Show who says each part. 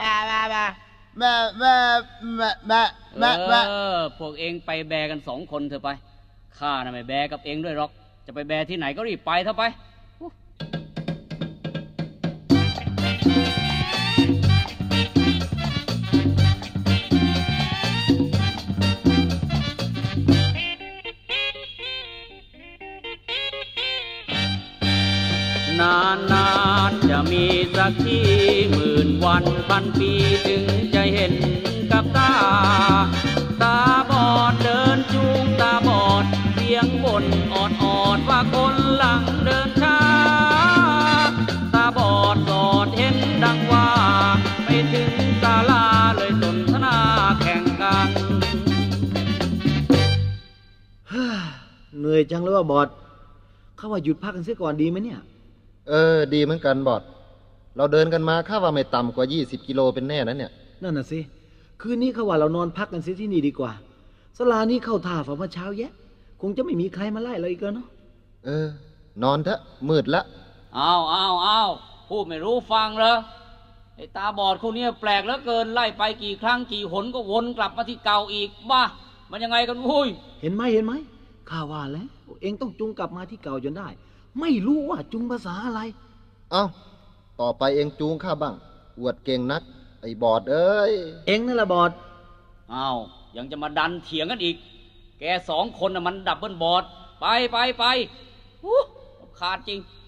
Speaker 1: แม่แม่แม่แม่แม่แม่
Speaker 2: พวกเองไปแบกัน2 คนเถอะไปข้าน่ะไม่แบกับเองด้วยหรอกจะไปแบที่ไหนก็รีบไปเถอะไปนานๆจะมีสักที10,000 วันพันปีถึงจะเห็นกับตาบอดเดินจูงตาบอดเสียงบ่นออดว่าคนหลังเดินช้าตาบอดสอดเห็นดังว่าไปถึงศาลาเลยสนทนาแข่งกัน
Speaker 3: เหนื่อยจังเลยว่าบอดเขาว่าหยุดพักกันเสียก่อนดีไหมเนี่ย
Speaker 4: ดีเหมือนกันบอดเราเดินกันมาข้าว่าไม่ต่ำกว่า20 กิโลเป็นแน่นั้นเนี่ย
Speaker 3: นั่นน่ะสิคืนนี้เขาว่าเรานอนพักกันเสียที่นี่ดีกว่าศาลานี้เข้าท่าฝ่าเมื่อเช้าแยะคงจะไม่มีใครมาไล่เราอีกแล้วเนาะ
Speaker 4: นอนเถอะมืดละ
Speaker 2: อ้าวพูดไม่รู้ฟังเหรอไอ้ตาบอดคนนี้แปลกเหลือเกินไล่ไปกี่ครั้งกี่หนก็วนกลับมาที่เก่าอีกบ้ามันยังไงกันวุ้ย
Speaker 3: เห็นไหมข้าว่าแล้วเองต้องจุงกลับมาที่เก่าจนได้ไม่รู้ว่าจุงภาษาอะไร
Speaker 4: ต่อไปเองจูงข้าบ้างอวดเก่งนักไอ้บอดเอ้ย
Speaker 3: เองนั่นแหละบอด
Speaker 2: ยังจะมาดันเถียงกันอีกแก2 คนน่ะมันดับเบิลบอดไปขาดจริง